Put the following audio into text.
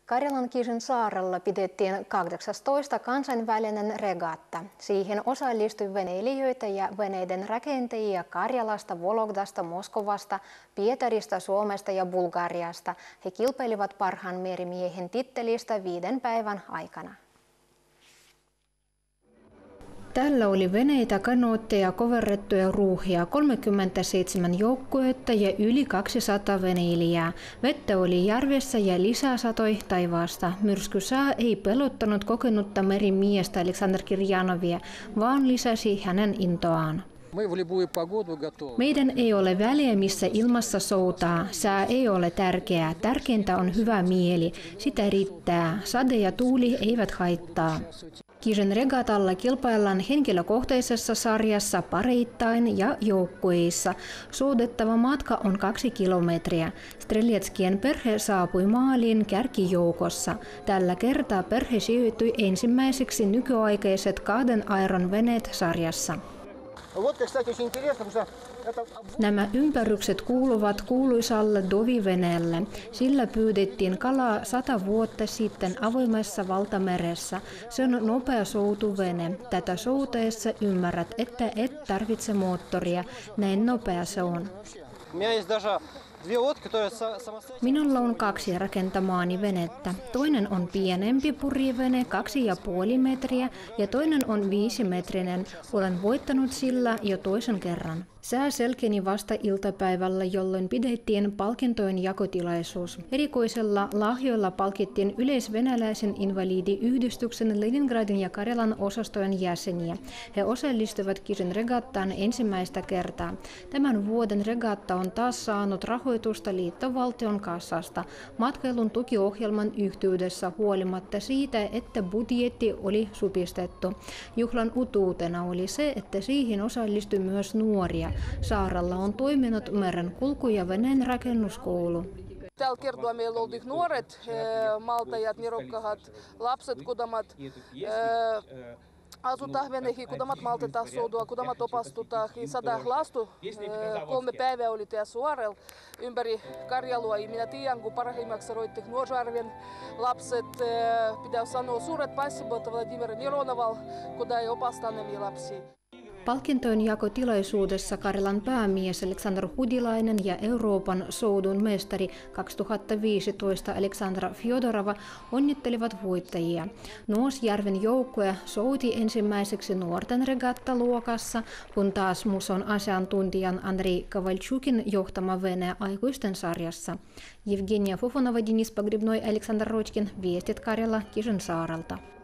Karjalankiisen saarella pidettiin 18. kansainvälinen regatta. Siihen osallistui veneilijöitä ja veneiden rakentajia Karjalasta, Vologdasta, Moskovasta, Pietarista, Suomesta ja Bulgariasta. He kilpailivat parhaan merimiehen tittelistä 5 päivän aikana. Tällä oli veneitä, kanootteja, koverrettuja ruuhia, 37 joukkuetta ja yli 200 veneilijää. Vettä oli järvessä ja lisää satoi taivaasta. Myrskysää ei pelottanut kokenutta merimiestä Aleksandr Kirjanovia, vaan lisäsi hänen intoaan. Meidän ei ole väliä, missä ilmassa soutaa. Sää ei ole tärkeää. Tärkeintä on hyvä mieli. Sitä riittää. Sade ja tuuli eivät haittaa. Kisen regatalla kilpaillaan henkilökohtaisessa sarjassa pareittain ja joukkueissa. Soudettava matka on 2 kilometriä. Strelietskien perhe saapui maaliin kärkijoukossa. Tällä kertaa perhe sijoittui ensimmäiseksi nykyaikaiset 2 airon veneet sarjassa. Nämä ympärykset kuuluvat kuuluisalle Dovi-veneelle. Sillä pyydettiin kalaa 100 vuotta sitten avoimessa valtameressä. Se on nopea soutuvene. Tätä soutaessa ymmärrät, että et tarvitse moottoria. Näin nopea se on. Minulla on 2 rakentamaani venettä. Toinen on pienempi purjevene, 2,5 metriä, ja toinen on 5-metrinen. Olen voittanut sillä jo toisen kerran. Sää selkeni vasta iltapäivällä, jolloin pidettiin palkintojen jakotilaisuus. Erikoisella lahjoilla palkittiin yleisvenäläisen invalidiyhdistyksen Leningradin ja Karjalan osastojen jäseniä. He osallistuvat Kisen regattaan ensimmäistä kertaa. Tämän vuoden regatta on taas saanut rahoitusta liittovaltion kassasta matkailun tukiohjelman yhteydessä huolimatta siitä, että budjetti oli supistettu. Juhlan utuutena oli se, että siihen osallistui myös nuoria. Saarella on toiminut merenkulku- ja veneen rakennuskoulu. Tällä kertaa meillä oli nuoret maltajat, nerokkaat, lapset, kudamat asutaan veneihin, kudamat maltetaan soudua, kudamat opastutaan. 100 lastu 3 päivää oli tässä suorella ympäri Karjalua. Ja minä tiedän, kun parhaimmaksi roitte Nuožarven lapset. Pitää sanoa suuret passivat Vladimir Mironoval, kun ei opastaa nämä lapsia. Palkintojen jakotilaisuudessa Karjalan päämies Aleksandr Hudilainen ja Euroopan soudun mestari 2015 Aleksandra Fjodorova onnittelivat voittajia. Nuosjärven joukkue souti ensimmäiseksi nuorten regattaluokassa, kun taas muson asiantuntijan Andrei Kavalchukin johtama vene aikuisten sarjassa. Evgenia Fofonova, Denis Pogrebnoi, Aleksandr Rochkin, Viestit Karjala, Kisen saarelta.